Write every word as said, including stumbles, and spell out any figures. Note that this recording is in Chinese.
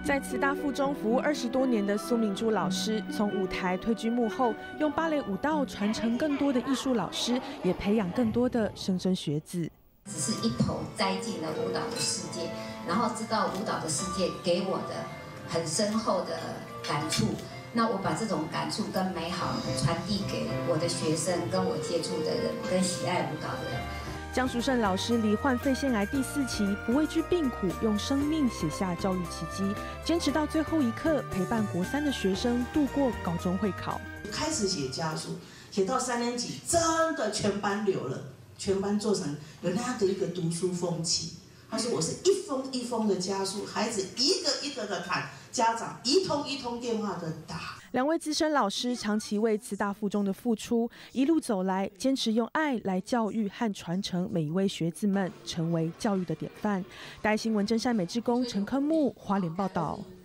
在慈大附中服务二十多年的苏明珠老师，从舞台退居幕后，用芭蕾舞蹈传承更多的艺术老师，也培养更多的莘莘学子。 只是一头栽进了舞蹈的世界，然后知道舞蹈的世界给我的很深厚的感触。那我把这种感触跟美好传递给我的学生、跟我接触的人、跟喜爱舞蹈的人。 江淑胜老师罹患肺腺癌第四期，不畏惧病苦，用生命写下教育奇迹，坚持到最后一刻，陪伴国三的学生度过高中会考。 开始写家书，写到三年级，真的全班留了，全班做成有那样的一个读书风气。他说我是一封一封的家书，孩子一个一个的看，家长一通一通电话的打。 两位资深老师长期为慈大附中的付出，一路走来，坚持用爱来教育和传承每一位学子们，成为教育的典范。大爱新闻真善美志工陈科木花莲报道。